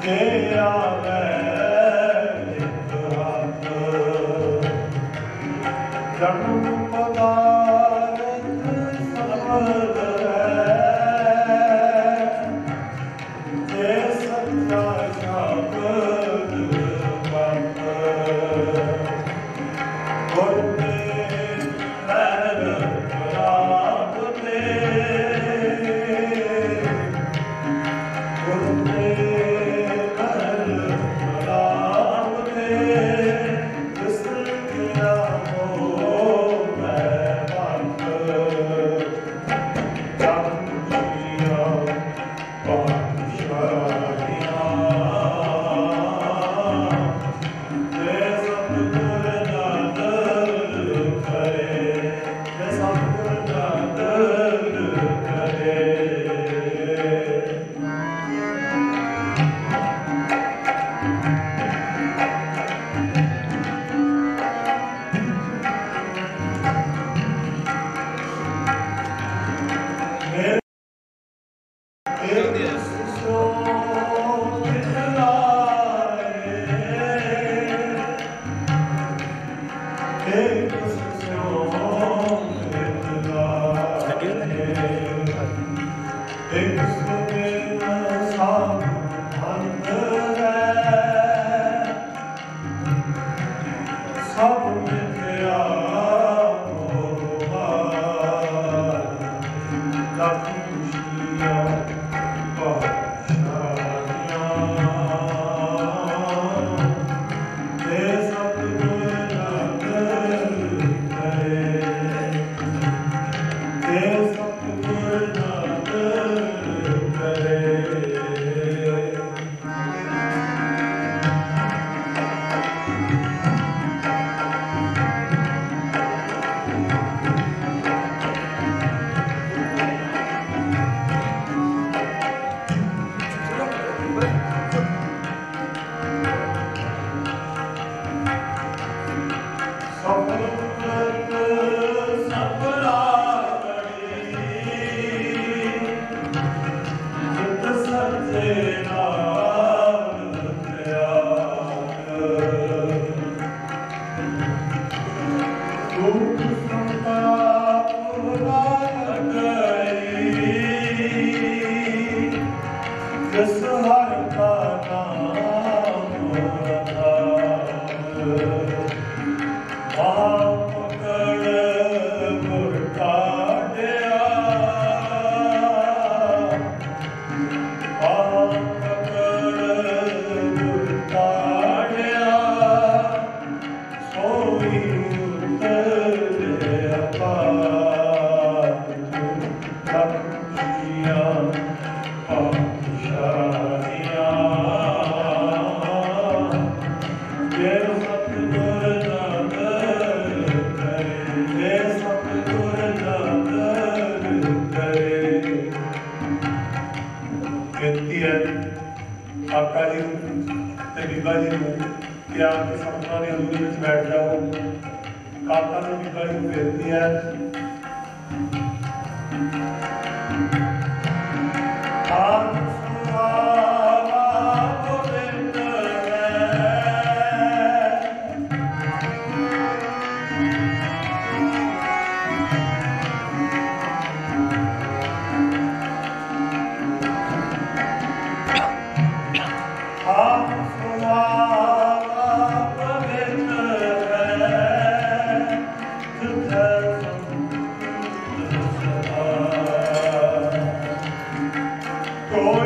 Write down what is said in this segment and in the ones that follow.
Oh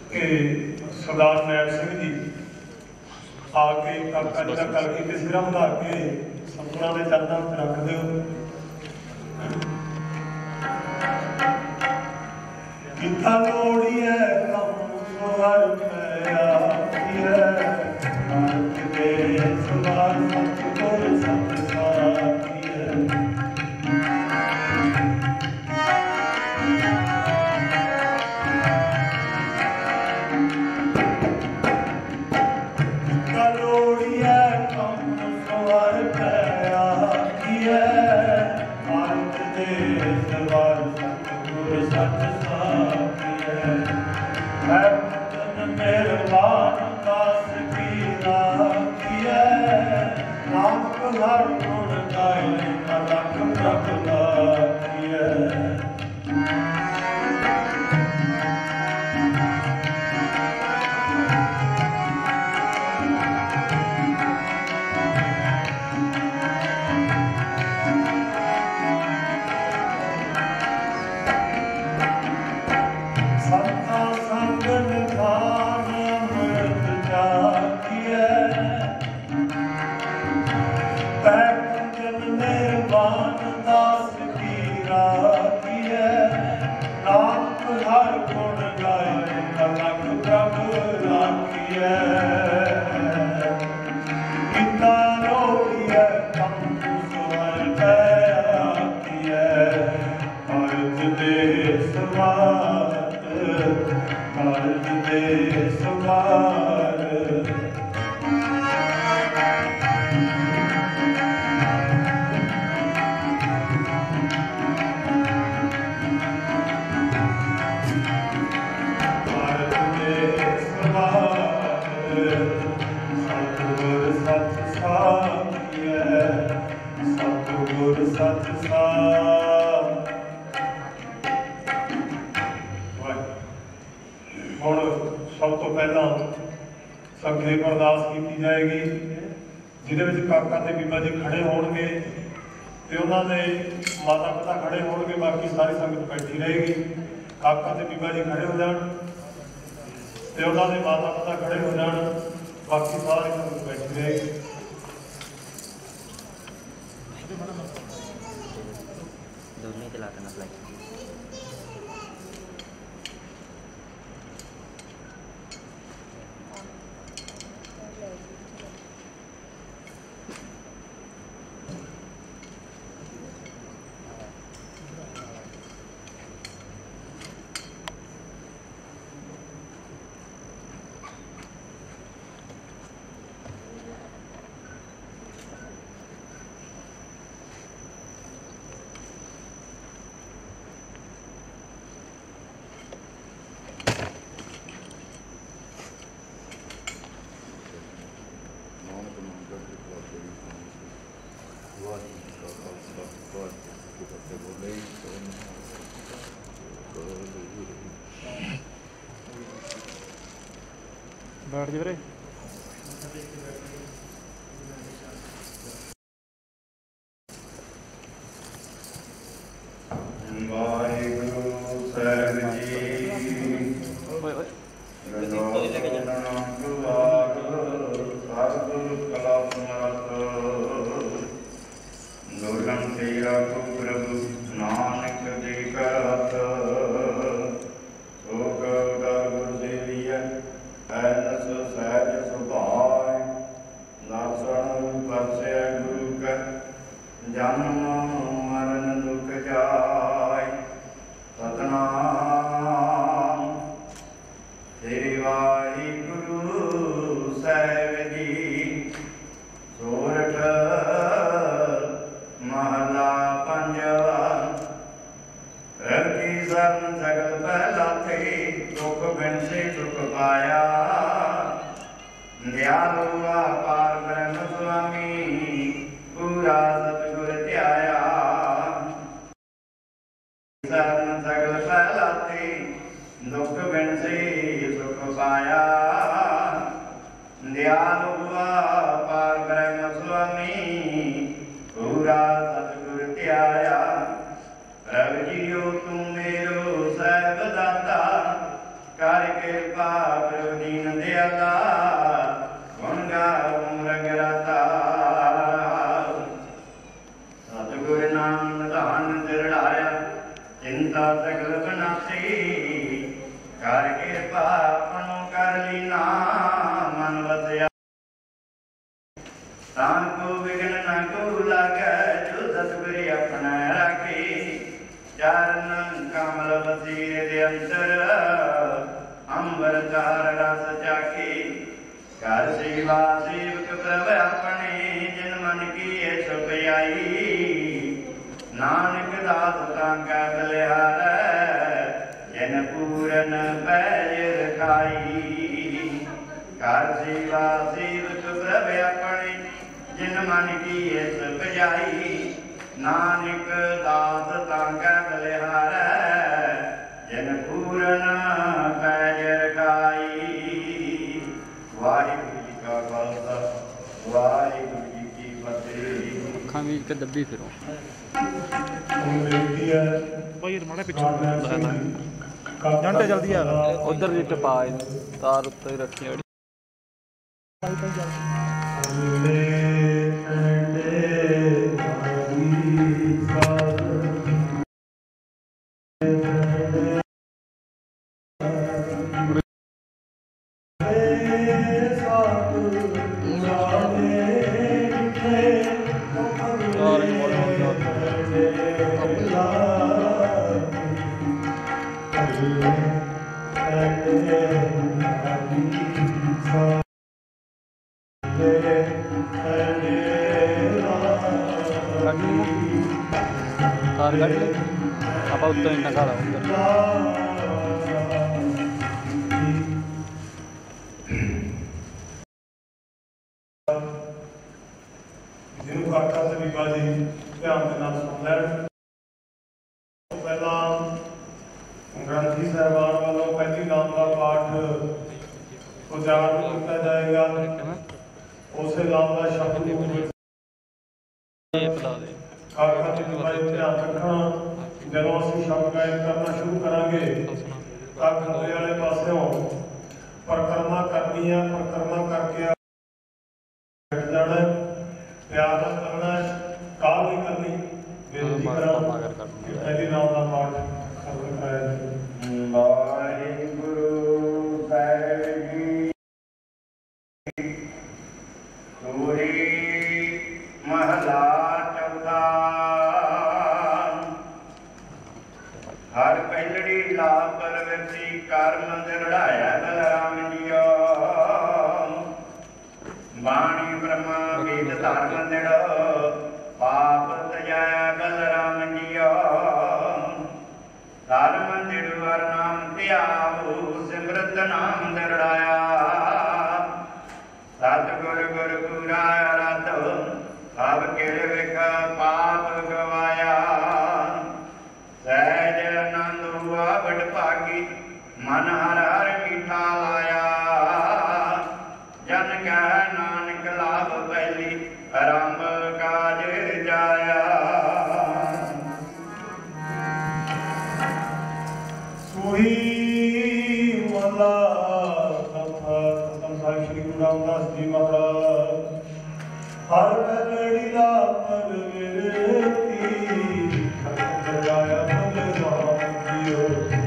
कि सरदार नैब सिंह जी आके काका जी का गल की सिरा बधा के सतगुरां दे चरणों में रख दो। किता लोड़िए कम सवार पैया नानक दे सवार सतगुर सत साथिया। सब तो पहला संखेप अरदास की जाएगी जिहदे काका ते बीबा जी खड़े होणगे ते उन्होंने माता पिता खड़े होणगे, बाकी सारी संगत बैठी रहेगी। काका ते बीबा जी खड़े हो जाण ते उन्होंने माता पिता खड़े हो जाण, बाकी सारी संगत बैठी रहेगी। बैठ जी वीरे। करके ਕਿਰਪਾ ਪ੍ਰਭ ਦੀਨ ਦਿਆਲਾ ਗੁਣ ਗਾਉ ਰੰਗ ਰਾਤਾ ਸਤਿਗੁਰ ਨਾਮ ਨਿਧਾਨ ਦਿਰੜਾਇਆ ਚਿੰਤਾ ਸਗਲ ਬਨਾਸੀ ਕਰ ਕਿਰਪਾ ਆਪਣੋ ਕਰ ਲੀਨਾ ਮਨ ਵਸਿਆ ਤਾਂ ਕੋ ਵਿਗਨ ਨਾ ਕੋ ਲਾਗੈ ਜੋ ਸਤਿਗੁਰ ਆਪਣਾ ਰਾਖੇ ਚਰਨ ਕਮਲ ਵਸੀਰ ਦੇ ਅੰਤਰ ਅੰਬਰ ਚਾਰ ਰਸ ਚਾਖੇ ਕਰ ਸੇਵਾ ਸੇਵਕ ਪ੍ਰਭ ਆਪਣੇ ਜਿਨ ਮਨ ਕੀ ਛੁਪ ਆਈ ਨਾਨਕ ਦਾਸ ਤਾਂ ਕੈ ਬਲਿਹਾਰੈ ਜਿਨ ਪੂਰਨ ਪੈਜ ਰਖਾਈ ਕਰ ਸੇਵਾ ਸੇਵਕ ਪ੍ਰਭ ਆਪਣੇ ਜਿਨ ਮਨ ਕੀ ਛੁਪ ਜਾਈ ਨਾਨਕ ਦਾਸ ਤਾਂ ਕੈ ਬਲਿਹਾਰੈ ਜਿਨ ਪੂਰਨ ਪੈਜ ਰਖਾਈ। ਵਾਹਿਗੁਰੂ ਜੀ ਕਾ ਖਾਲਸਾ ਵਾਹਿਗੁਰੂ ਜੀ ਕੀ ਫਤਿਹ। ਅੱਖਾਂ ਵੀ ਇੱਕ ਦੱਬੀ ਫਿਰੋ ਹੁਣ ਬੇਨਤੀ ਹੈ ਬਾਈ ਮਾੜਾ ਪਿੱਛੋਂ ਜੰਟੇ ਜਲਦੀ ਆ ਉਧਰ ਦੀ ਟਪਾ ਤਾਰ ਉੱਤੇ ਰੱਖੀ ਹੋਈ ਤਾਰ ਕੱਢ ਲਈ ਆਪਾਂ ਉੱਤੋਂ ਇੰਨਾ ਖਾ ਲਾ ਜਿਹਨੂੰ ਕਾਕਾ ਤੇ ਬੀਬਾ ਜੀ ਧਿਆਨ ਦੇ ਨਾਲ ਸੁਣ ਲੈਣ। ਪਹਿਲਾਂ ਗ੍ਰੰਥੀ ਸਾਹਿਬਾਨ ਵੱਲੋਂ ਪਹਿਲੀ ਨਾਮ ਦਾ ਪਾਠ ਉਚਾਰਨ ਕੀਤਾ ਜਾਏਗਾ। ਉਸੇ ਨਾਮ ਦਾ ਸ਼ਬਦ ਕਾਕਾ ਤੇ ਬੀਬਾ ਜੀ ਧਿਆਨ ਰੱਖਣਾ। ਜਦੋਂ ਅਸੀਂ ਸ਼ਬਦ ਗਾਇਨ ਕਰਨਾ ਸ਼ੁਰੂ ਕਰਾਂਗੇ ਤਾਂ ਖੱਬੇ ਵਾਲੇ ਪਾਸਿਓਂ ਪਰਿਕਰਮਾ ਕਰਨੀ ਹੈ। ਪਰਿਕਰਮਾ ਕਰਕੇ ਬੈਠ ਜਾਣਾ, ਪਿਆਰ ਨਾਲ ਕਰਨਾ, ਕਾਲ ਨਹੀਂ ਕਰਨੀ। ਬੇਨਤੀ ਕਰਾਂ ਕਿ ਪਹਿਲੀ ਨਾਮ ਦਾ ਪਾਠ ਸਰਵ ਕਰਾਇਆ ਜਾਵੇ। ਵਾਹਿਗੁਰੂ ਸਾਹਿਬ ਜੀ ਸੋਹੀ ਮਹਲਾ ਚੌਥਾ। ਹਰ ਪਹਿਲੜੀ ਲਾ ਪਰਵਰਤੀ ਕਰਮ ਦਿਰੜਾਇਆ ਬਲਰਾਮ ਜੀਓ। ਬਾਣੀ ਬ੍ਰਹਮਾ ਵੇਦ ਧਰਮ ਦਿੜ ਪਾਪ ਤਜੈ ਬਲਰਾਮ ਜੀਓ। ਧਰਮ ਦਿੜ ਵਰ ਨਾਮ ਧਿਆਵੋ ਸਿਮਰਤ ਨਾਮ ਦਿਰੜਾਇਆ। ਸਤਿਗੁਰ ਗੁਰ ਪੂਰਾ ਰਤਿ ਸਭ ਕਿਰ ਵਿਖ ਪਾਪ ਗਵਾਇਆ। ਸਹਿਜ ਆਨੰਦ ਹੁਆ ਬੜ ਭਾਗੀ ਮਨ ਹਰ ਹਰ ਮੀਠਾ ਲਾਇਆ। ਜਨ ਕਹਿ ਨਾਨਕ ਲਾਭ ਪਹਿਲੀ ਆਰੰਭ ਕਾਜ ਜਾਇਆ। ਸੋਹੀ ਮਹਲਾ ਚੌਥਾ। ਸਾਹਿਬ ਸ੍ਰੀ ਗੁਰੂ ਰਾਮਦਾਸ ਜੀ ਮਹਾਰਾਜ। ਹਰ ਪਹਿਲੜੀ ਦਾ ਪਰਵਿਰਤੀ ਜਗਾਇਆ ਬਲਰਾਮ ਜੀਓ।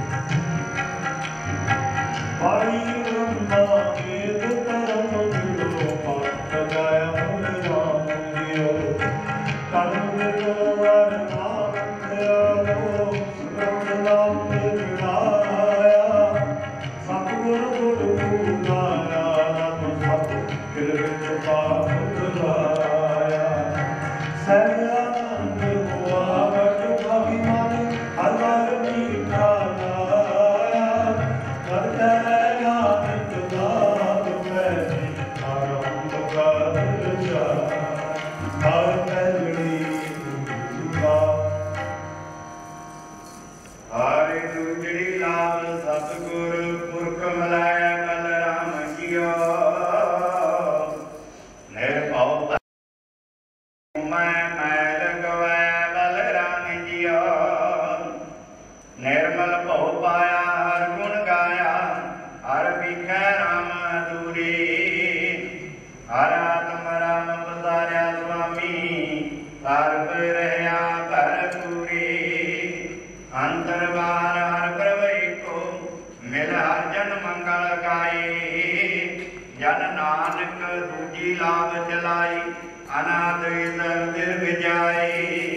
ਬਾਣੀ ਬ੍ਰਹਮਾ ਵੇਦ ਧਰਮ ਦਿੜੋ ਪਾਠ ਜਗਾਇਆ ਬਲਰਾਮ ਜੀਓ। ਕਰਮ ਦਿੜੋ ਵਰ ਨਾਮ ਧਿਆਵੋ ਸਿਮਰਤ ਨਾਮ ਦਿੜਾਇਆ। ਸਤਿਗੁਰ ਗੁਰ ਪੂਰਾਇਆ ਨਾਮ ਸਤਿ ਕਿਰ ਵਿੱਚ ਪਾਪ ਗਵਾਇਆ। ਸਹਿਜ ਆਨੰਦ ਹੁਆ ਬੜ ਭਾਗੀ ਮਨ ਹਰ ਹਰ ਮੀਠਾ ਲਾਇਆ। ਕਰਤੈ जी लाभ चलाई अनाथ दीर्घ जाए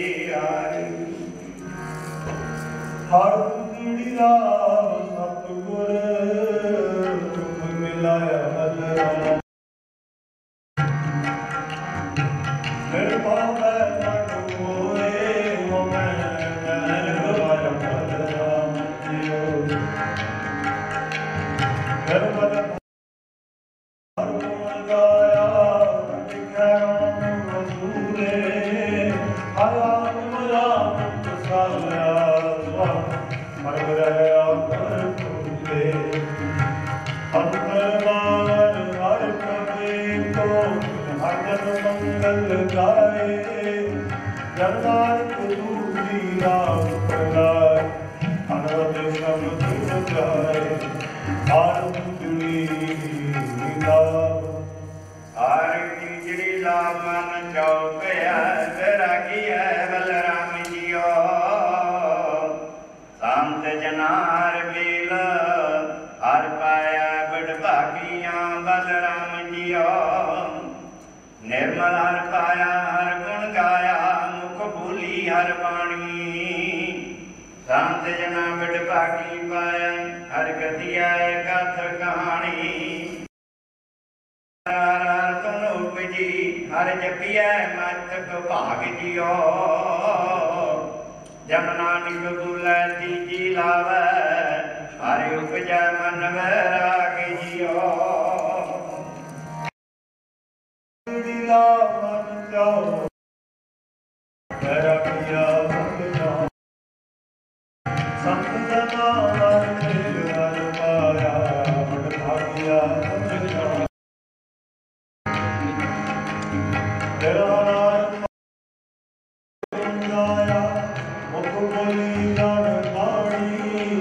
हर पीढ़ी राम सतगुर तुम मिलाया बलराम फिर पावे मन मोए हो मैं गवाया बलराम जियो फिर बल हर गुण गाया लिखा राम रसूले हर आत्म राम साया हर रहा हर फूले अंतरवार हर कभी को हर जन मंगल गाए जगन्नाथ दूरी राम प्रगाय अनवद शब्द जाए हर दुनी हर तीजड़ी लाभ मन चौकया रागी है बलराम जियो संत जनार बेल हर पाया बड़ भागिया बलराम जियो निर्मल हर पाया हर गुण गाया मुख बोली हर बाणी संत जना बड़ भागी पाया हर गतिया कथ कहानी हर तुम उपजी हर जपिया मस्तक भाग जियो जब नानक बुलै तीजी लावै हर उपजै मन वैराग जियो लीला मन जाओ वैरागिया बलराम संत जना हर मेल हर पाया बड़ भागिया बलराम तेरा नाम गाया मुख बोली जान बाणी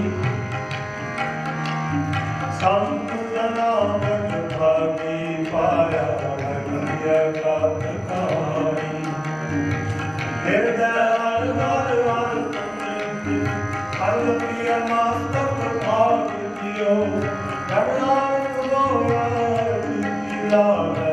संत जना बड़ भागी पाया भगतिया का कहानी हृदय हर हर हर हर प्रिय मस्तक भाग जियो जगन्नाथ गोया लीला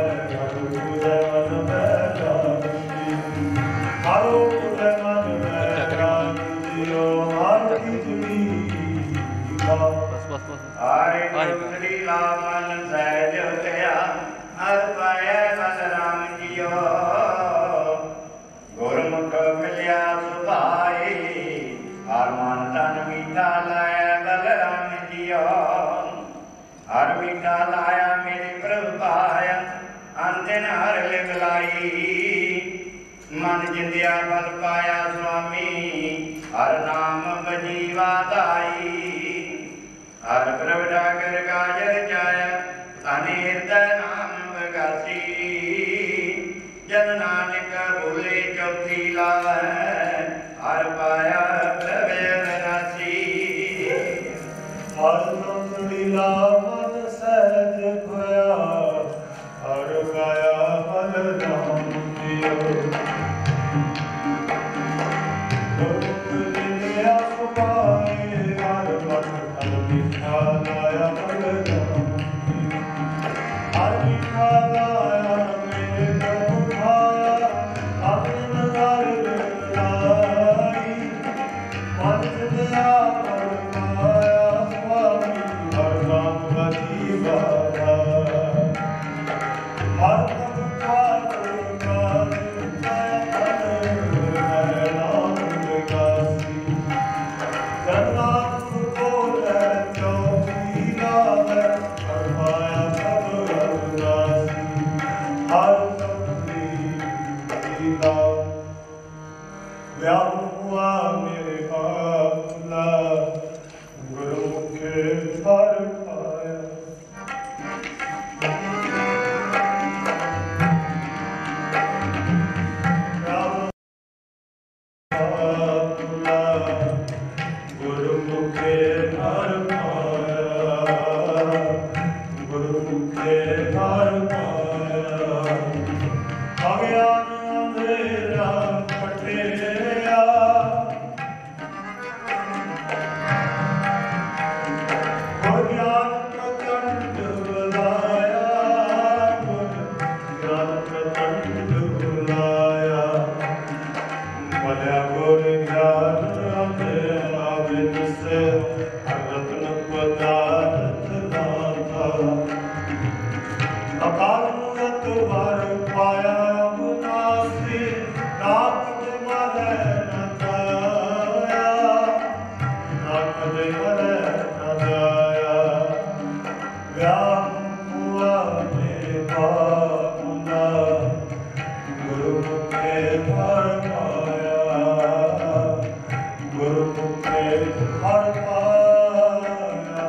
हर लीला मन सहज गया हर पाया बलराम जियो गुरमुख मिलिया सुभाए हर मन तन मीठा लाया बलराम जियो हर मीठा लाया मेरे प्रभु पाया अंतिन हर लिखलाई मन जिंदिया बल पाया स्वामी हर नाम बजीवा दाई हर प्रभ ठाकर काजर जाया अनिर्द नाम बगासी जन नानक भूले चौथी लावै हर पाया प्रभ विनाशी हर लीला मन सहज खोया हर गाया बलराम जियो गुरमुख मिलिया सुभाए हर मन हर मीठा लाया बलराम हर मीठा लाया मेरे प्रभु भाया अपने हर लाई मन जिंदिया हर पाया स्वामी हर नाम बजीवा हर तब ठाकुर का नाम गासी जगन्नाथ बोले चौथी पदार्थ नाथा अकाल मूरत वर पाया मुनासी नाथ दे मरे न जाया नाथ दे मरे न जाया व्याम हुआ मेरे बाबूना गुरु मुखे हर पाया गुरु मुखे हर पाया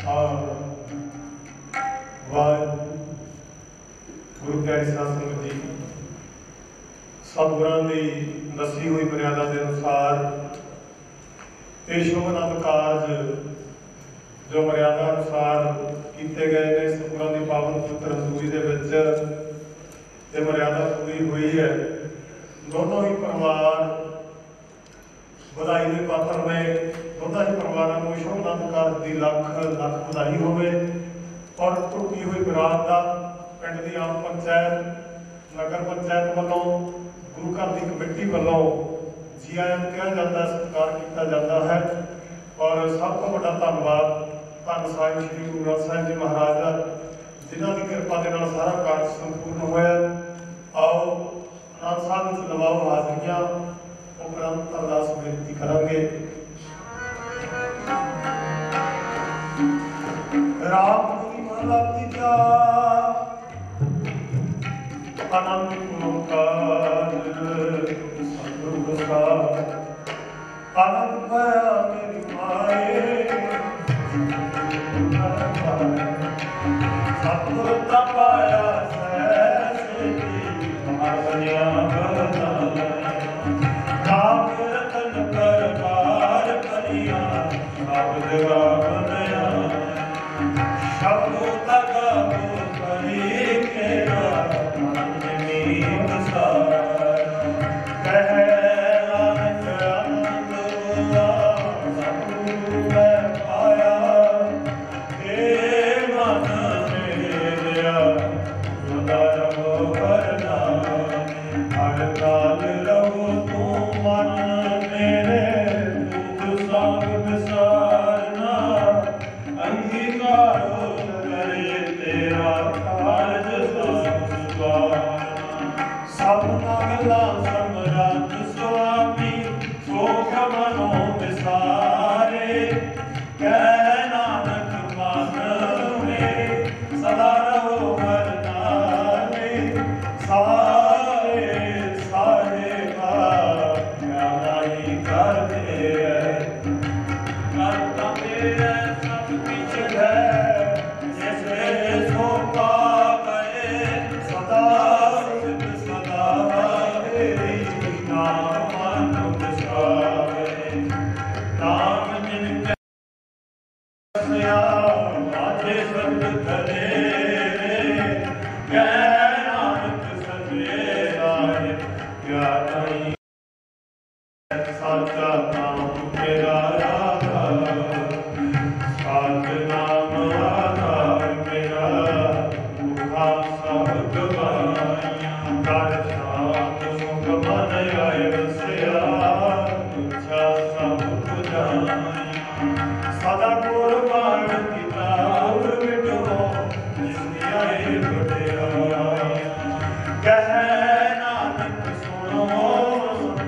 गुरु प्यारी साध संगत जी सतगुਰਾਂ ਦੀ ਦੱਸੀ ਹੋਈ ਮਰਿਆਦਾ ਦੇ ਅਨੁਸਾਰ ਇਹ ਸ਼ੁਭਨਾਮ ਕਾਰਜ ਜੋ ਮਰਿਆਦਾ ਅਨੁਸਾਰ ਕੀਤੇ ਗਏ ਨੇ ਸਤਗੁਰਾਂ ਦੀ ਪਾਵਨ ਪਵਿੱਤਰ ਹਜ਼ੂਰੀ ਦੇ ਵਿੱਚ ਇਹ ਮਰਿਆਦਾ ਪੂਰੀ ਹੋਈ ਹੈ। ਦੋਨੋਂ ਹੀ ਪਰਿਵਾਰ ਵਧਾਈ ਦੇ ਪਾਤਰ ਨੇ। ਦੋਨਾਂ ਹੀ ਪਰਿਵਾਰਾਂ ਨੂੰ ਸ਼ੁਭਨਾਮ ਕਾਰਜ ਦੀ ਲੱਖ ਲੱਖ ਵਧਾਈ ਹੋਵੇ। ਔਰ ਟੁੱਟੀ ਹੋਈ ਬਰਾਤ ਦਾ ਪਿੰਡ ਦੀ ਆਮ ਪੰਚਾਇਤ ਨਗਰ ਪੰਚਾਇਤ ਵੱਲੋਂ ਗੁਰੂ ਘਰ ਦੀ ਕਮੇਟੀ ਵੱਲੋਂ ਜੀ ਆਇਆਂ ਨੂੰ ਕਿਹਾ ਜਾਂਦਾ, ਸਤਿਕਾਰ ਕੀਤਾ ਜਾਂਦਾ ਹੈ। ਔਰ ਸਭ ਤੋਂ ਵੱਡਾ ਧੰਨਵਾਦ ਧੰਨ ਸਾਹਿਬ ਸ੍ਰੀ ਗੁਰੂ ਗ੍ਰੰਥ ਸਾਹਿਬ ਜੀ ਮਹਾਰਾਜ ਦਾ, ਜਿਨ੍ਹਾਂ ਦੀ ਕਿਰਪਾ ਦੇ ਨਾਲ ਸਾਰਾ ਕਾਰਜ ਸੰਪੂਰਨ ਹੋਇਆ। ਆਓ ਆਨੰਦ ਸਾਹਿਬ ਵਿੱਚ ਲਵਾਓ ਹਾਜ਼ਰੀਆਂ। ਉਪਰੰਤ ਅਰਦਾਸ ਬੇਨਤੀ ਕਰਾਂਗੇ। ਰਾਮ ਜੀ ਮਹਲਾ ਤੀਜਾ ਆਨੰਦ ਓੰਕਾਰ ਸਤਿਗੁਰੂ ਪ੍ਰਸਾਦ ਆਨੰਦ ਪਾਇਆ ਮੇਰੀ ਮਾਏ ਸਤਿਗੁਰ ਤਾਂ ਪਾਇਆ ਸਹਿ ਮਹਾਰ ਬਣਿਆ ਬਰਦਾਨਾ ਨਾਮ ਰਤਨ ਕਰਤਾਰ ਕਰਿਆ ਸਬਦ ਗਾਵਨਿਆ ਸ਼ਬਦ ਤਗਾਵੋ ਕਰੀ ਕੇਰਾ ਮਨ ਨੀਂਦ ਸਾਰ ਕਹਿ ਨਾਨਕ ਆਨੰਦ ਸਤਿਗੁਰੂ ਮੈਂ ਪਾਇਆ ਏ ਮਨ ਮੇਰਿਆ ਸਦਾ ਰਹੋ ਵਰਨਾ ਹਰ ਕਾਲ ਰਹੋ ਤੂੰ ਮਨ ਮੇਰੇ ਦੁਖ ਸੰਗ ਵਿਸਾਰਨਾ ਅੰਗੀਕਾਰੋ ਕਰੇ ਤੇਰਾ ਕਾਰਜ ਸੰਸਵਾਰ ਸਭ ਨਾਗਲਾ ਸਮਰਾਟ ਸੁਆਮੀ ਸੋਖ ਮਨੋ ਵਿਸਾਰੇ ਕਹਿ ਨਾਨਕ ਮਨ ਮੇ ਸਦਾ ਰਹੋ ਹਰ ਨਾਮੇ ਸਾਰੇ ਸਾਰੇ ਕਾ ਪਿਆਰਾ ਹੀ ਕਰਦੇ ਹੈ ਕਰਤਾ ਤੇਰੇ ਸਭ ਕੁਛ ਹੈ ਜਿਸ ਵੇ ਸੋ ਪਾਵੇ ਸਦਾ ਸਿਧ ਸਦਾ ਤੇਰੀ ਨਾਮ ਮਨ ਵਿਸਾਰੇ ਨਾਮ ਜਿਨ ਸਿਆ ਮਾਝੇ ਸਬਦ ਕਰੇ ਕਹਿ ਨਾਨਕ ਸਜੇ ਆਏ ਕਿਆ ਨਹੀਂ ਸਾਚਾ ਨਾਮ ਮੇਰਾ ਰਾਧਾ ਸਾਚ ਨਾਮ ਆਧਾਰ ਮੇਰਾ ਮੁਖਾ ਸਭ ਗਵਾਈਆਂ ਕਰ ਸ਼ਾਂਤ ਸੁਖ ਮਨ ਆਏ ਵਸਿਆ ਇੱਛਾ ਸਭ ਪੁਜਾਈਆਂ ਸਦਾ ਕੁਰਬਾਨ ਕੀਤਾ ਉਰ ਮਿਟੋ ਜਿਸ ਦੀ ਆਏ ਵਡਿਆਈਆਂ ਕਹਿ ਨਾਨਕ ਸੁਣੋ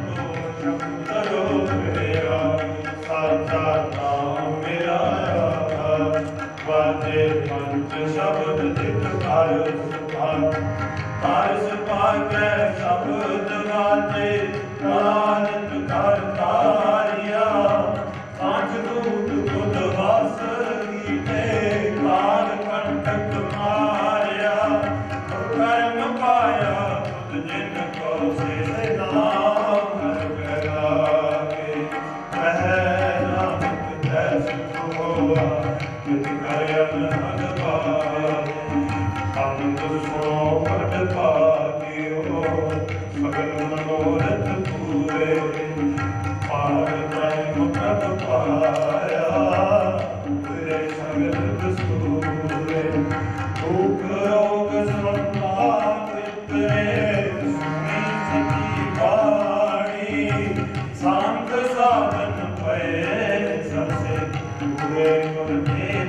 ਕਰੋ ਮੇਰਾ ਸਾਚਾ ਨਾਮ ਮੇਰਾ ਰਾਧਾ ਵਾਜੇ ਪੰਜ ਸ਼ਬਦ ਜਿਤ ਕਰ ਸੁਭਾਗ ਹਰ ਸੁਭਾਗੈ ਸ਼ਬਦ ਵਾਜੇ ਨਾਨਕ ਕਰ ਤਾਰਿਆ ਪੰਜ ਦੂਤ ਬੁੱਧ ਵਾਸ ਕੀਤੇ ਕਾਲ ਕੰਟਕ ਮਾਰਿਆ ਕਰਮ ਪਾਇਆ ਤੁਧ ਜਿਨ ਕੋ ਸੇ ਨਾਮ ਕੇ ਕਹਿ ਨਾਨਕ ਤੈ ਸੁਖ ਹੋਆ ਤਿਤ ਕਰਿਆ ਅਨਭਾਰ ਅੰਤ ਸੁਣੋ ਪੜ ਭਾਗਿਓ ਸਗਲ ਮਨੋਰਥ ਪੂਰੇ ਪਾਰ ਬ੍ਰਹਮ ਪ੍ਰਭ ਪਾਇਆ ਤੇਰੇ ਸਗਲ ਦਸੂਰੇ ਦੁਖ ਰੋਗ ਸੰਤਾਪ ਤੇਰੇ ਸੁਣੀ ਸਤੀ ਬਾਣੀ ਸੰਤ ਸਾਧਨ ਪਏ ਸਭਸੇ ਪੂਰੇ ਗੁਰ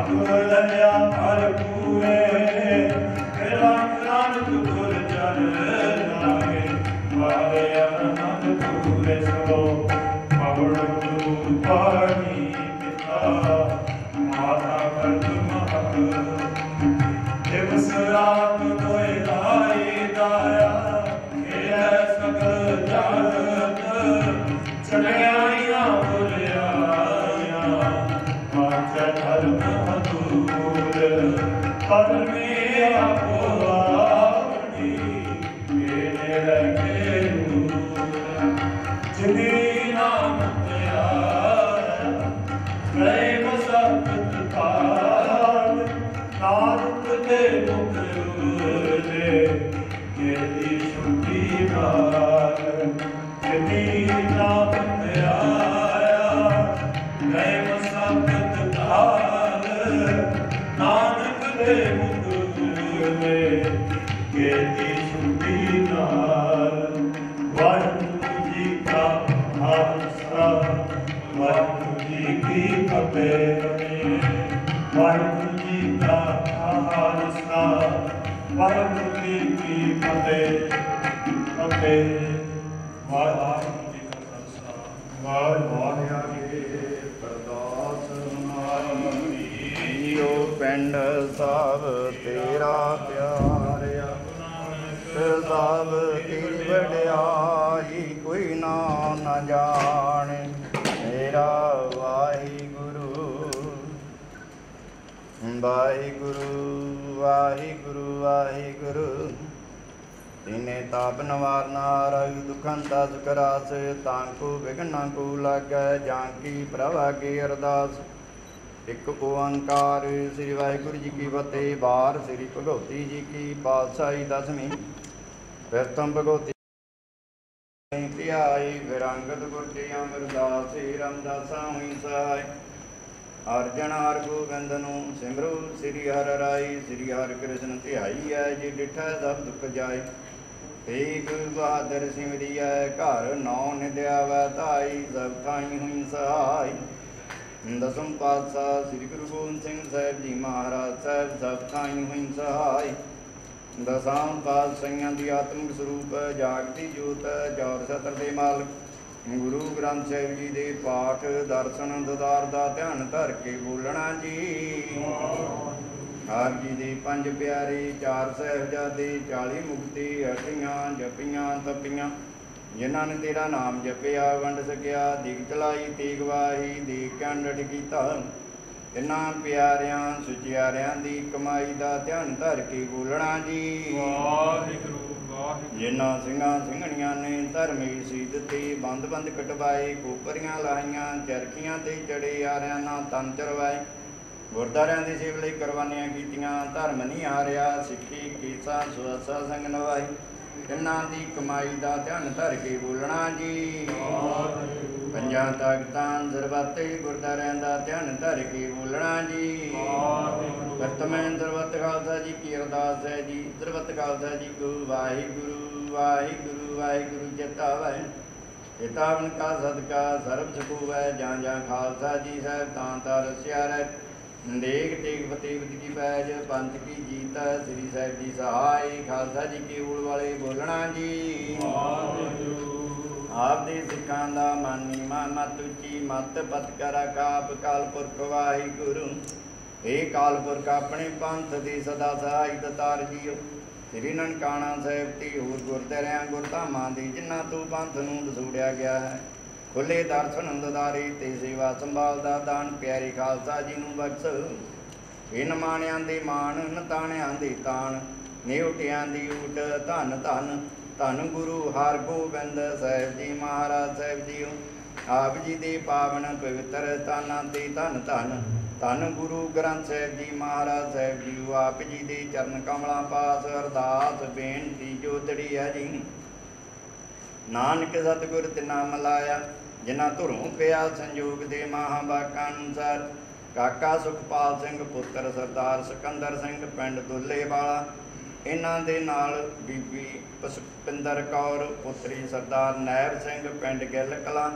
ਲਇਆ ਹਰ ਪੂਰੇ ਲੱਖ ਨਾਨਕ ਗੁਰ ਜਨ ਲਾਗੇ ਵਾਲੇ ਅਨੰਦ ਪੂਰੇ ਸੋ ਪਵਨ ਗੁਰੂ ਪਾਣੀ ਪਿਤਾ ਮਾਤਾ ਕਰਤ ਮਹਤ ਦਿਵਸ ਰਾਤ ਦੋਇ ਲਾਈ ਦਾਇਆ ਖੇਲੇ ਸਕਲ ਜਗਤ ਚਲਿਆਈਆਂ ਬੁਲਿਆਈਆਂ ਮਾਚਾ ਧਰਮ ਹਦੂਰ ਪਰਮੇ ਆਪੋ ਆਪਣੀ ਇਹਨੇ ਰਹਿ ਜਿਨੀ ਨਾਮ ਧਿਆਇਆ ਪ੍ਰੇਮ ਸਤਿ ਪਾਲ ਨਾਨਕ ਦੇ ਮੁਖ ਉਜਲੇ ਇਹਦੀ ਸ਼ੁੱਧੀ ਮਾਰ ਜਿਨੀ ਨਾਮ ਧਿਆਇਆ ਪ੍ਰੇਮ ਸਤਿ ਪਾਲ ਨਾਨਕ ਦੇ ਮੁਖ ਉਜਲੇ ਇਹਦੀ ਸ਼ੁੱਧੀ ਮਾਰ ਵਾਹਿਗੁਰੂ ਜੀ ਕਾ ਖਾਲਸਾ ਵਾਹਿਗੁਰੂ ਜੀ ਕੀ ਫਤਿਹ ਵਾਹਿਗੁਰੂ ਜੀ ਕਾ ਖਾਲਸਾ ਵਾਹਿਗੁਰੂ ਜੀ ਕੀ ਫਤਿਹ ਫਤਿਹ ਵਾਹਿਗੁਰੂ ਜੀ ਕਾ ਖਾਲਸਾ ਵਾਹਿਗੁਰੂ ਜੀ ਪਰਦਾਸ ਮਾਰੀ ਜੀਓ ਪਿੰਡ ਸਭ ਤੇਰਾ ਪਿਆਰਿਆ ਸਭ ਕੀ ਵਡਿਆਈ ਕੋਈ ਨਾ ਜਾਣੇ ਮੇਰਾ ਵਾਹਿਗੁਰੂ ਵਾਹਿਗੁਰੂ ਵਾਹਿਗੁਰੂ ਵਾਹਿਗੁਰੂ ਤਿਨੇ ਤਾਪ ਨਿਵਾਰਨਾ ਰਗ ਦੁਖਾਂ ਦਾ ਸੁਕਰਾਸ ਤਾਂ ਕੋ ਵਿਘਨਾ ਕੋ ਲਾਗੈ ਜਾਂ ਕੀ ਪ੍ਰਭ ਅਗੇ ਅਰਦਾਸ ਇੱਕ ਓੰਕਾਰ ਸ੍ਰੀ ਵਾਹਿਗੁਰੂ ਜੀ ਕੀ ਫਤਿਹ। ਬਾਰ ਸ੍ਰੀ ਭਗਉਤੀ ਜੀ ਕੀ ਪਾਤਸ਼ਾਹੀ ਦਸਵੀਂ ਪ੍ਰਥਮ ਭਗਉਤੀ ਧਿਆਈ ਫਿਰ ਅੰਗਦ ਗੁਰ ਕੀ ਅਮਰਦਾਸ ਰਾਮਦਾਸਾ ਹੋਈ ਸਹਾਇ ਅਰਜਨ ਹਰ ਗੋਬਿੰਦ ਨੂੰ ਸਿਮਰੋ ਸ੍ਰੀ ਹਰਿ ਰਾਈ ਸ੍ਰੀ ਹਰਿ ਕ੍ਰਿਸ਼ਨ ਧਿਆਈ ਹੈ ਜੀ ਡਿਠਾ ਸਭ ਦੁਖ ਜਾਏ ਤੇਗ ਬਹਾਦਰ ਸਿਮਰਿਐ ਘਰ ਨੌ ਨਿਧਿਆਵੈ ਧਾਈ ਸਭ ਥਾਈ ਹੋਈ ਸਹਾਈ ਦਸਮ ਪਾਤਸ਼ਾਹ ਸ੍ਰੀ ਗੁਰੂ ਗੋਬਿੰਦ ਸਿੰਘ ਸਾਹਿਬ ਜੀ ਮਹਾਰਾਜ ਸਾਹਿਬ ਸਭ ਥਾਈ ਹੋਈ ਸਹਾਈ ਦਸਾਂ ਪਾਤਸ਼ਾਹੀਆਂ ਦੀ ਆਤਮਿਕ ਸਰੂਪ ਜਾਗਦੀ ਜੋਤ ਜੋਰ ਸਤਰ ਦੇ ਮਾਲਕ ਗੁਰੂ ਗ੍ਰੰਥ ਸਾਹਿਬ ਜੀ ਦੇ ਪਾਠ ਦਰਸ਼ਨ ਦਦਾਰ ਦਾ ਧਿਆਨ ਧਰ ਕੇ ਬੋਲਣਾ ਜੀ। ਆਪ ਜੀ ਦੇ ਪੰਜ ਪਿਆਰੇ ਚਾਰ ਸਾਹਿਬਜ਼ਾਦੇ 40 ਮੁਕਤੀ ਹਟੀਆਂ ਜਪੀਆਂ ਤਪੀਆਂ ਜਿਨ੍ਹਾਂ ਨੇ ਤੇਰਾ ਨਾਮ ਜਪਿਆ ਵੰਡ ਸਕਿਆ ਦਿਗ ਚਲਾਈ ਤੇਗ ਵਾਹੀ ਦੇਖ ਕੰਡਠ ਕੀਤਾ ਇਹਨਾਂ ਪਿਆਰਿਆਂ ਸੁਚਿਆਰਿਆਂ ਦੀ ਕਮਾਈ ਦਾ ਧਿਆਨ ਧਰ ਕੇ ਬੋਲਣਾ ਜੀ। ਵਾਹਿਗੁਰੂ ਵਾਹਿਗੁਰੂ ਜਿਨ੍ਹਾਂ ਸਿੰਘਾਂ ਸਿੰਘਣੀਆਂ ਨੇ ਧਰਮੀ ਸੀਧ ਤੇ ਬੰਦ ਬੰਦ ਕਟਵਾਏ ਕੋਪਰੀਆਂ ਲਾਈਆਂ ਚਰਖੀਆਂ ਤੇ ਚੜੇ ਆਰਿਆਂ ਨਾਲ ਤਨ ਚਰਵਾਏ ਗੁਰਦਾਰਿਆਂ ਦੀ ਸੇਵਾ ਲਈ ਕੁਰਬਾਨੀਆਂ ਕੀਤੀਆਂ ਧਰਮ ਨਹੀਂ ਹਾਰਿਆ ਸਿੱਖੀ ਕੀਸਾ ਸੁਆਸਾ ਸੰਗ ਨਵਾਈ ਇਹਨਾਂ ਦੀ ਕਮਾਈ ਦਾ ਧਿਆਨ ਧਰ ਕੇ ਬੋਲਣਾ ਜੀ। ਪੰਜਾਂ ਤਾਕਤਾਂ ਸਰਬੱਤ ਗੁਰਦਾਰਿਆਂ ਦਾ ਧਿਆਨ ਧਰ ਕੇ ਬੋਲਣਾ ਜੀ। ਵਰਤਮਾਨ ਸਰਬੱਤ ਖਾਲਸਾ ਜੀ ਕੀ ਅਰਦਾਸ ਹੈ ਜੀ ਸਰਬੱਤ ਖਾਲਸਾ ਜੀ ਕੋ ਵਾਹਿਗੁਰੂ ਵਾਹਿਗੁਰੂ ਵਾਹਿਗੁਰੂ ਚੇਤਾਵੈ ਚੇਤਾਵਨ ਕਾ ਸਦਕਾ ਸਰਬ ਸਕੂਵੈ ਜਾਂ ਜਾਂ ਖਾਲਸਾ ਜੀ ਸਾਹਿਬ ਤਾਂ ਤਾਂ ਰਸਿਆ ਰਹਿ ਦੇਖ ਦੇਖ ਫਤਿਹ ਕੀ ਪੈਜ ਪੰਥ ਕੀ ਜੀਤ ਸ੍ਰੀ ਸਾਹਿਬ ਜੀ ਸਹਾਈ ਖਾਲਸਾ ਜੀ ਕੀ ਊਲ ਵਾਲੇ ਬੋਲਣਾ ਜੀ। ਆਪ ਦੇ ਸਿੱਖਾਂ ਦਾ ਮਾਨੀ ਮਾਨ ਮਤ ਉੱਚੀ ਮਤ ਪਤ ਕਰਾ ਕਾਪ ਕਾਲ ਪੁਰਖ ਵਾਹਿਗੁਰੂ ਇਹ ਕਾਲ ਪੁਰਖ ਆਪਣੇ ਪੰਥ ਦੀ ਸਦਾ ਸਹਾਈ ਦਤਾਰ ਜੀਓ ਸ੍ਰੀ ਨਨਕਾਣਾ ਸਾਹਿਬ ਤੇ ਹੋਰ ਗੁਰਦੁਆਰਿਆਂ ਗੁਰਧਾਮਾਂ ਦੀ ਜਿਨ੍ਹਾਂ ਤੋਂ ਪੰਥ ਨੂੰ ਦਸੂੜਿਆ ਗਿਆ ਹੈ ਖੁੱਲੇ ਦਰਸ਼ਨ ਦਦਾਰੇ ਤੇ ਸੇਵਾ ਸੰਭਾਲ ਦਾ ਦਾਨ ਪਿਆਰੇ ਖਾਲਸਾ ਜੀ ਨੂੰ ਬਖਸ਼ ਇਨ ਮਾਣਿਆਂ ਦੇ ਮਾਣ ਨਤਾਣਿਆਂ ਦੇ ਤਾਣ ਨਿਉਟਿਆਂ ਦੀ ਊਟ ਧੰਨ ਧੰਨ ਧੰਨ ਗੁਰੂ ਹਰਗੋਬਿੰਦ ਸਾਹਿਬ ਜੀ ਮਹਾਰਾਜ ਸਾਹਿਬ ਜੀਓ ਆਪ ਜੀ ਦੇ ਪਾਵਨ ਪਵਿੱਤਰ ਸਥਾਨਾਂ ਤੇ ਧੰਨ ਧੰਨ ਧੰਨ ਗੁਰੂ ਗ੍ਰੰਥ ਸਾਹਿਬ ਜੀ ਮਹਾਰਾਜ ਸਾਹਿਬ ਜੀਓ ਆਪ ਜੀ ਦੇ ਚਰਨ ਕਮਲਾਂ ਪਾਸ ਅਰਦਾਸ ਬੇਨਤੀ ਜੋਤੜੀ ਹੈ ਜੀ। ਨਾਨਕ ਸਤਿਗੁਰ ਤੇ ਨਾਮ ਲਾਇਆ ਜਿਨ੍ਹਾਂ ਧੁਰੋਂ ਪਿਆ ਸੰਜੋਗ ਦੇ ਮਹਾਂਵਾਕਾਂ ਅਨੁਸਾਰ ਕਾਕਾ ਸੁਖਪਾਲ ਸਿੰਘ ਪੁੱਤਰ ਸਰਦਾਰ ਸਿਕੰਦਰ ਸਿੰਘ ਪਿੰਡ ਦੁੱਲੇ ਵਾਲਾ ਇਹਨਾਂ ਦੇ ਨਾਲ ਬੀਬੀ ਪੁਸ਼ਪਿੰਦਰ ਕੌਰ ਪੁੱਤਰੀ ਸਰਦਾਰ ਨੈਬ ਸਿੰਘ ਪਿੰਡ ਗਿੱਲ ਕਲਾਂ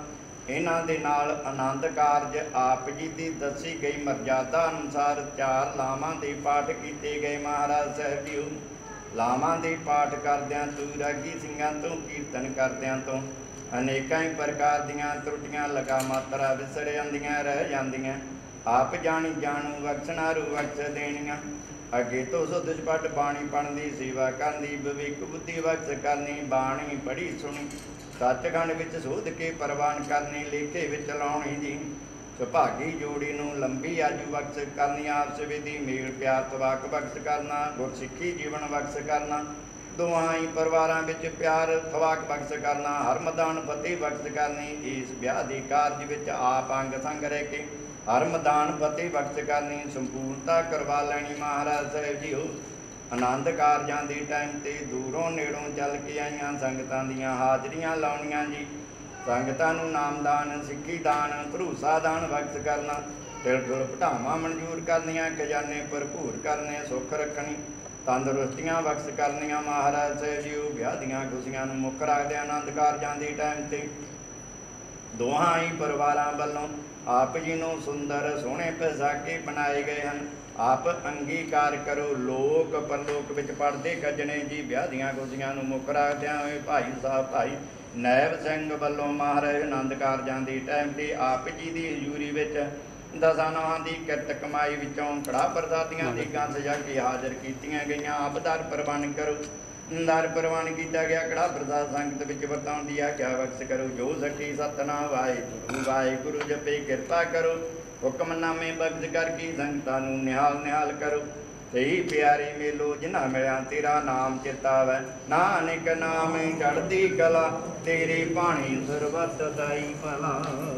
ਇਹਨਾਂ ਦੇ ਨਾਲ ਆਨੰਦ ਕਾਰਜ ਆਪ ਜੀ ਦੀ ਦੱਸੀ ਗਈ ਮਰਜ਼ਾਦਾ ਅਨੁਸਾਰ 4 ਲਾਵਾਂ ਦੇ ਪਾਠ ਕੀਤੇ ਗਏ। ਮਹਾਰਾਜ ਸਾਹਿਬ ਜੀ ਲਾਵਾਂ ਦੇ ਪਾਠ ਕਰਦਿਆਂ ਤੂੰ ਰਾਗੀ ਸਿੰਘਾਂ ਤੋਂ ਕੀਰਤਨ ਕਰਦਿਆਂ ਤੋਂ ਅਨੇਕਾਂ ਹੀ ਪ੍ਰਕਾਰ ਦੀਆਂ ਤਰੁੱਟੀਆਂ ਲਗਾ ਮਾਤਰਾ ਵਿਸਰ ਜਾਂਦੀਆਂ ਰਹਿ ਜਾਂਦੀਆਂ। ਆਪ ਜਾਣੀ ਜਾਣੂ ਬਖਸ਼ਣਾ ਰੂ ਬਖਸ਼ ਦੇਣੀਆਂ। ਅੱਗੇ ਤੋਂ ਸੁਧ ਸਪੱਟ ਬਾਣੀ ਪੜ੍ਹਨ ਦੀ ਸੇਵਾ ਕਰਨ ਦੀ ਵਿਵੇਕ ਬੁੱਧੀ ਬਖਸ਼ ਕਰਨੀ। ਬਾਣੀ ਪੜ੍ਹੀ ਸੁਣੀ ਸੱਚਖੰਡ ਵਿੱਚ ਸੋਧ ਕੇ ਪ੍ਰਵਾਨ ਕਰਨੀ। ਲੇਖੇ ਵਿੱਚ ਲਾਉਣੀ ਜੀ ਸੁਭਾਗੀ ਜੋੜੀ ਨੂੰ ਲੰਬੀ ਆਜੂ ਬਖਸ਼ ਕਰਨੀ। ਆਪਸ ਵਿਧੀ ਮੇਲ ਪਿਆਰ ਤਵਾਕ ਬਖਸ਼ ਕਰਨਾ। ਗੁਰਸਿੱਖੀ ਜੀਵਨ ਬਖਸ਼ ਕਰਨਾ। ਦੋਹਾਂ ਹੀ ਪਰਿਵਾਰਾਂ ਵਿੱਚ ਪਿਆਰ ਤਵਾਕ ਬਖਸ਼ ਕਰਨਾ। ਹਰਮਦਾਨ ਫਤਿਹ ਬਖਸ਼ ਕਰਨੀ। ਇਸ ਵਿਆਹ ਦੇ ਕਾਰਜ ਵਿੱਚ ਆਪ ਅੰਗ ਸੰਗ ਰਹਿ ਕੇ ਹਰਮਦਾਨ ਫਤਿਹ ਬਖਸ਼ ਕਰਨੀ। ਸੰਪੂਰਨਤਾ ਕਰਵਾ ਲੈਣੀ। ਮਹਾਰਾਜ ਸਾਹਿਬ ਜੀ ਆਨੰਦ ਕਾਰਜਾਂ ਦੇ ਟਾਈਮ ਤੇ ਦੂਰੋਂ ਨੇੜੋਂ ਚੱਲ ਕੇ ਆਈਆਂ ਸੰਗਤਾਂ ਦੀਆਂ ਹਾਜ਼ਰੀਆਂ ਲਾਉਣੀਆਂ ਜੀ। ਸੰਗਤਾਂ ਨੂੰ ਨਾਮਦਾਨ ਸਿੱਖੀ ਦਾਨ ਭਰੂਸਾ ਦਾਨ ਬਖਸ਼ ਕਰਨਾ। ਤਿਲ ਤੁਲ ਭਟਾਵਾਂ ਮਨਜ਼ੂਰ ਕਰਨੀਆਂ। ਖਜ਼ਾਨੇ ਭਰਪੂਰ ਕਰਨੇ। ਸੁੱਖ ਰੱਖਣੀ ਤੰਦਰੁਸਤੀਆਂ ਬਖਸ਼ ਕਰਨੀਆਂ। ਮਹਾਰਾਜ ਸਾਹਿਬ ਜੀ ਵਿਆਹ ਦੀਆਂ ਖੁਸ਼ੀਆਂ ਨੂੰ ਮੁੱਖ ਰੱਖਦੇ ਆਨੰਦ ਕਾਰਜਾਂ ਦੇ ਟਾਈਮ ਤੇ ਦੋਹਾਂ ਹੀ ਪਰਿਵਾਰਾਂ ਵੱਲੋਂ ਆਪ ਜੀ ਨੂੰ ਸੁੰਦਰ ਸੋਹਣੇ ਪੋਸ਼ਾਕੇ ਬਣਾਏ ਗਏ ਹਨ। ਆਪ ਅੰਗੀਕਾਰ ਕਰੋ। ਲੋਕ ਪਰਲੋਕ ਵਿੱਚ ਪੜ੍ਹਦੇ ਗੱਜਣੇ ਜੀ ਵਿਆਹ ਦੀਆਂ ਖੁਸ਼ੀਆਂ ਨੂੰ ਮੁੱਖ ਰੱਖਦਿਆਂ ਹੋਏ ਭਾਈ ਸਾਹਿਬ ਭਾਈ ਨੈਬ ਸਿੰਘ ਵੱਲੋਂ ਮਹਾਰਾਜ ਆਨੰਦ ਕਾਰਜਾਂ ਦੇ ਟਾਈਮ ਤੇ ਆਪ ਜੀ ਦੀ ਹਜ਼ੂਰੀ ਵਿੱਚ ਦਸਾਂ ਨੌਹਾਂ ਦੀ ਕਿਰਤ ਕਮਾਈ ਵਿੱਚੋਂ ਕੜਾਹ ਪ੍ਰਸਾਦੀਆਂ ਦੀ ਗਾਂ ਸਜਾ ਕੇ ਹਾਜ਼ਰ ਕੀਤੀਆਂ ਗਈਆਂ। ਆਪ ਦਰ ਪ੍ਰਵਾਨ ਕਰੋ। ਦਰ ਪ੍ਰਵਾਨ ਕੀਤਾ ਗਿਆ ਕੜਾਹ ਪ੍ਰਸਾਦ ਸੰਗਤ ਵਿੱਚ ਵਰਤਾਉਣ ਦੀ ਆਗਿਆ ਬਖਸ਼ ਕਰੋ। ਜੋ ਸਕੀ ਸਤਨਾਮ ਵਾਹਿਗੁਰੂ ਵਾਹਿਗੁਰੂ ਜਪੇ ਕਿਰਪਾ ਕਰੋ। ਹੁਕਮਨਾਮੇ ਬਖਸ਼ ਕਰਕੇ ਸੰਗਤਾਂ ਨੂੰ ਨਿਹਾਲ ਨਿਹਾਲ ਕਰੋ। ਸਹੀ ਪਿਆਰੇ ਮੇਲੋ ਜਿਨ੍ਹਾਂ ਮਿਲਿਆ ਤੇਰਾ ਨਾਮ ਚਿਤਾਵੈ। ਨਾਨਕ ਨਾਮ ਚੜ੍ਹਦੀ ਕਲਾ ਤੇਰੀ ਬਾਣੀ ਸਰਬਤ ਦਾਈ ਭਲਾ।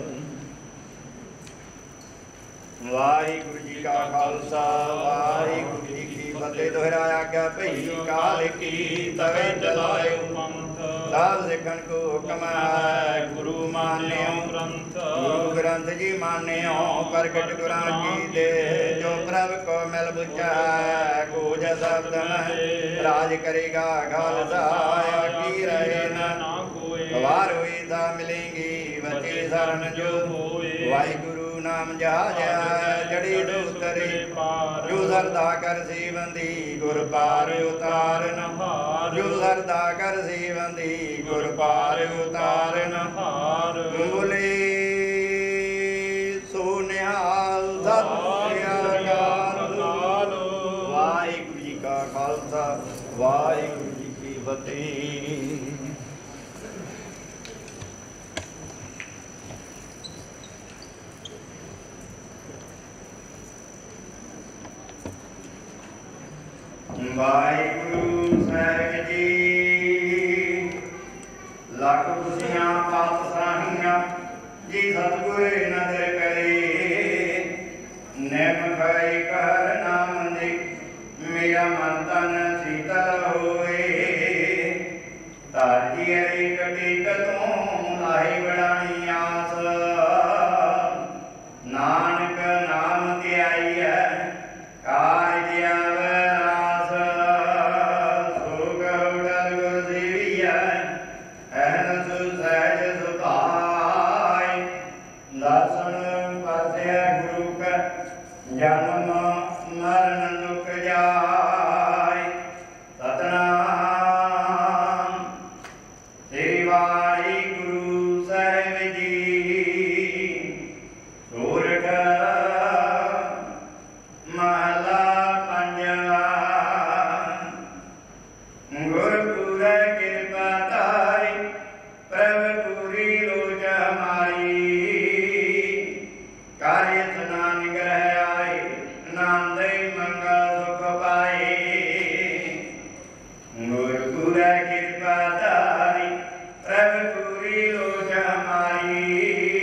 ਵਾਹਿਗੁਰੂ ਜੀ ਕਾ ਖਾਲਸਾ ਵਾਹਿਗੁਰੂ ਜੀ ਕੀ ਫਤਿਹ। ਦੁਹਰਾਇਆ ਗਿਆ ਭਈ ਕਾਲ ਕੀ ਤਵੇ ਚਲਾਇਓ ਸਭ ਸਿੱਖਣ ਕੋ ਹੁਕਮ ਹੈ। ਗੁਰੂ ਮਾਨਿਓ ਗੁਰੂ ਗ੍ਰੰਥ ਜੀ ਮਾਨਿਓ ਪ੍ਰਗਟ ਗੁਰਾਂ ਕੀ ਦੇ। ਜੋ ਪ੍ਰਭ ਕੋ ਮਿਲ ਬੁਝੈ ਕੋਜ ਸ਼ਬਦ ਮਹਿ ਰਾਜ ਕਰੇਗਾ ਖਾਲਸਾ ਕੀ ਰਹੇ ਨਾ ਵਾਰ ਹੋਈ ਤਾਂ ਮਿਲੇਗੀ ਵਚੇ ਸਰਨ ਜੋ ਵਾਹਿਗੁਰੂ ਨਾਮ ਜਹਾਜ ਜੜੀ ਉਤਰੇ ਜੋ ਸਰਦਾ ਕਰ ਸੇਵੰਦੀ ਗੁਰ ਪਾਰ ਉਤਾਰਨ ਹਾਰ। ਜੋ ਸਰਦਾ ਕਰ ਸੇਵੰਦੀ ਗੁਰ ਪਾਰ ਉਤਾਰਨ ਹਾਰ। ਬੋਲੇ ਸੋ ਨਿਹਾਲ ਸਤਿ ਸ੍ਰੀ ਅਕਾਲ। ਵਾਹਿਗੁਰੂ ਜੀ ਕਾ ਖਾਲਸਾ ਵਾਹਿਗੁਰੂ ਜੀ ਕੀ ਫਤਿਹ। ਵਾਹਿਗੁਰੂ ਸਾਹਿਬ ਜੀ ਲੱਖ ਖੁਸ਼ੀਆਂ ਪਾਤਸ਼ਾਹੀਆਂ ਜੀ ਸਤਿਗੁਰ ਨਦਰ ਕਰੇ। ਨੈਮ ਖਾਈ ਕਰ ਨਾਮ ਦੇ ਮੇਰਾ ਮਨ ਤਨ ਸੀਤਲ ਹੋਏ। ਤਾਜੀ ਅਰੇ ਕਟੀ ਕਦੋਂ ਲਾਈ ਬੜਾਣੀ ਆਸ। ਨਾਨਕ ਨਾਮ ਤੇ ਆਈ ਹੈ ਕਾਰਜ ਆਵੇ ਜਨਮ ਮਰਨ ਦੁਖ ਜਾਇ। ਸਤਨਾਮ ਸ੍ਰੀ ਵਾਹਿਗੁਰੂ ਸਾਹਿਬ ਜੀ। ਸੋਰਠ ਮਹਲਾ ਪੰਜਵਾ। ਗੁਰਪੁਰੈ ਕਿਰਪਾ ਧਾਰੀ ਪ੍ਰਭ ਪੂਰੀ ਲੋਚ ਹਮਾਰੀ। ਕਾਰਿ ਸਨਾਨ ਗ੍ਰਹਿ ਨਾਮਦਈ ਮੰਗਾ ਸੁਖ ਪਾਏ। ਗੁਰਪੁਰੈ ਕਿਰਪਾ ਧਾਰੀ ਪ੍ਰਭ ਪੂਰੀ ਲੋਚ ਹਮਾਰੀ।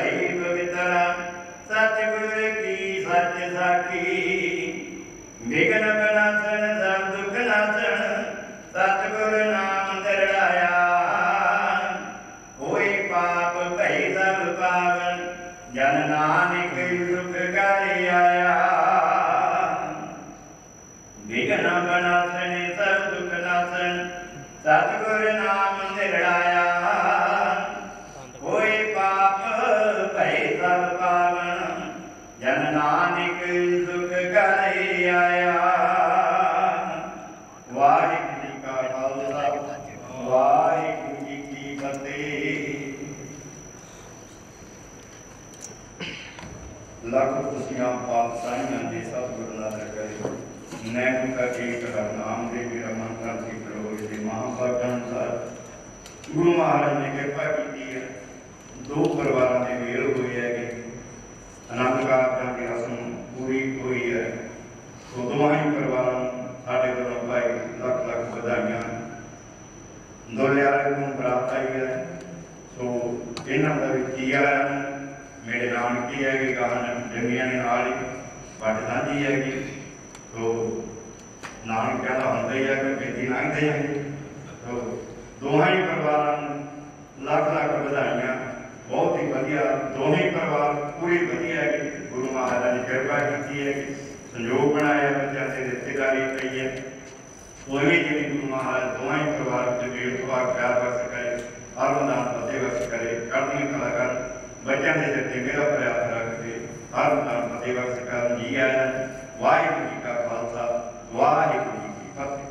भई पवित्र सतगुर की सच साखी विघ्न विनाशन सब दुख नाशन सतगुर नाम दरड़ाया कोई पाप भई सब पावन जन नानक सुख कर आया विघ्न विनाशन सब दुख नाशन सतगुर नाम दरड़ाया कोई पाप भई सब पावन जन नानक सुख कर आया वाहिगुरू जी का खालसा वाहिगुरू जी की फतेह। लख खुशियां पातशाहियां जी सतगुरु नानक करे नैन का एक हर नाम दे मेरा मन करती करो ये महाभाग्य अनुसार गुरु महाराज ने कृपा की है। दो परिवारों के मेल हुए है कि आनंद कारां की रस्म पूरी हुई है। तो दोनों ही परिवारों साढ़े वालों भाई लख लख बधाइयां दोले वाले को प्राप्त आई है। सो इन्हों का भी की आया मेरे नाम की है कि गाहन जंगिया ने नाल ही पट साझी हैगी। तो नानक कहता होंगे ही है कि बेटी लंघते हैं। तो दोनों ही परिवारों लख लख बधाइयां बहुत ही वधिया दोनों ही परिवार पूरी वधिया है कि गुरु महाराज ने कृपा की है कि संयोग बनाया बच्चों से रिश्तेदारी पई है। वही जी गुरु महाराज दोनों ही परिवार के मेल सुभाग प्यार बख्श करे हरमदान फतेह बख्श करे करनी कलाकार बच्चों के सिर से मेरा प्रयास रखते हरमदान फतेह बख्श कर जी आया। वाहिगुरू जी का खालसा वाहिगुरू जी की फतेह।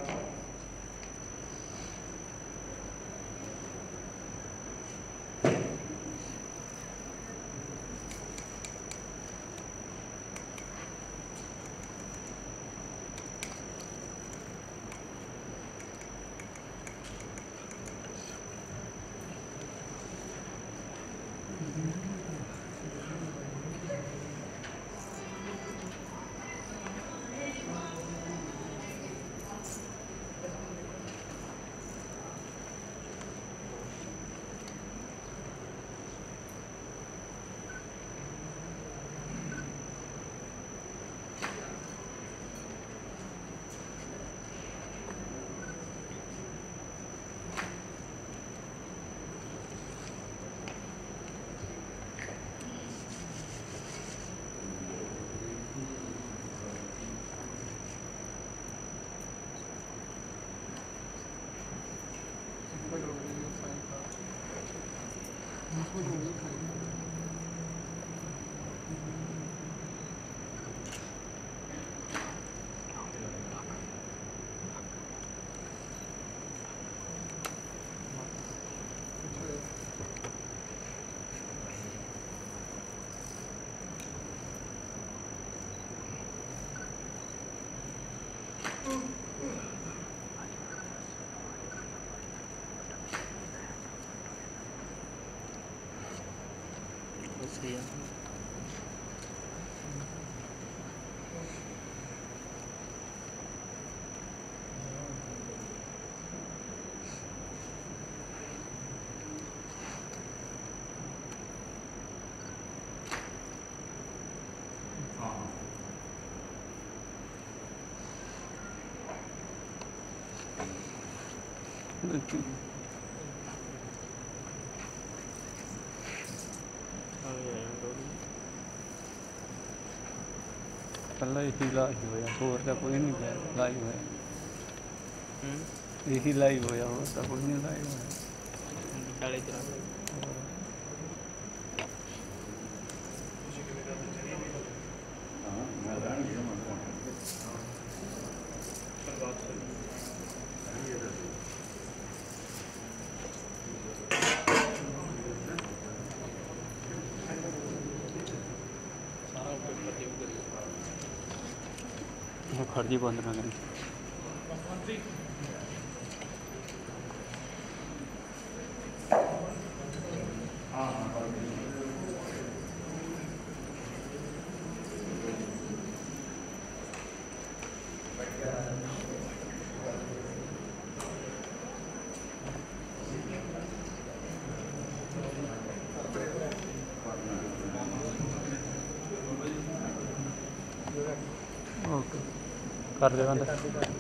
पहला यही लाइव होया होर तो कोई नहीं लाइव होया यही लाइव होया होर तो कोई नहीं लाइव होया। खर्जी बंद ना करें। ਕਰ ਦੇ ਬੰਦ